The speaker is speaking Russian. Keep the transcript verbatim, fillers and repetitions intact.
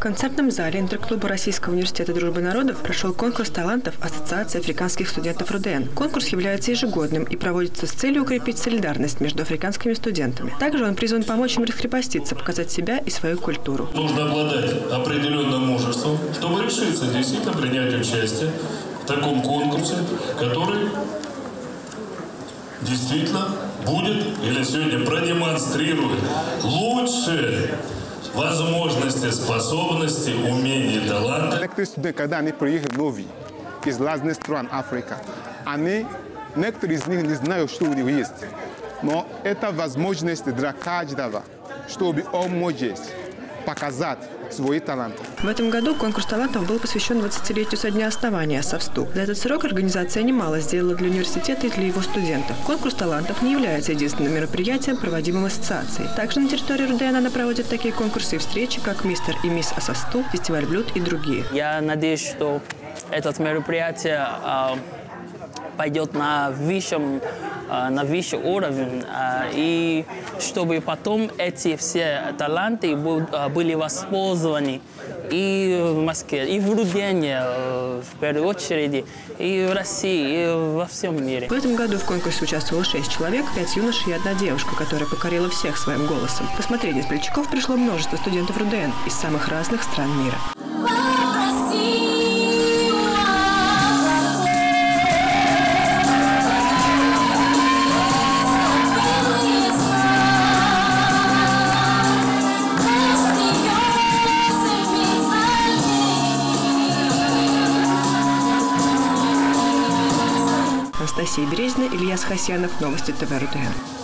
концертном зале интерклуба Российского университета дружбы народов прошел конкурс талантов Ассоциации африканских студентов РУДН. Конкурс является ежегодным и проводится с целью укрепить солидарность между африканскими студентами. Также он призван помочь им раскрепоститься, показать себя и свою культуру. Нужно обладать определенным мужеством, чтобы решиться действительно принять участие в таком конкурсе, который действительно будет или сегодня продемонстрирует лучшие возможности, способности, умения и таланты. Некоторые студенты, когда они приехали новые из разных стран Африки, они, некоторые из них не знают, что у них есть. Но это возможность для каждого, чтобы он мог показать свои таланты. В этом году конкурс талантов был посвящен двадцатилетию со дня основания САФСТУ. За этот срок организация немало сделала для университета и для его студентов. Конкурс талантов не является единственным мероприятием, проводимым ассоциацией. Также на территории РУДН она проводит такие конкурсы и встречи, как «Мистер и мисс САФСТУ», «Фестиваль блюд» и другие. Я надеюсь, что это мероприятие э, пойдет на высшем на высший уровень, и чтобы потом эти все таланты были воспользованы и в Москве, и в РУДНе, в первую очередь, и в России, и во всем мире. В этом году в конкурсе участвовало шесть человек, пять юношей и одна девушка, которая покорила всех своим голосом. Посмотреть смельчаков пришло множество студентов РУДН из самых разных стран мира. Анастасия Березина, Илья Схасянов, Новости ТВ РУДН.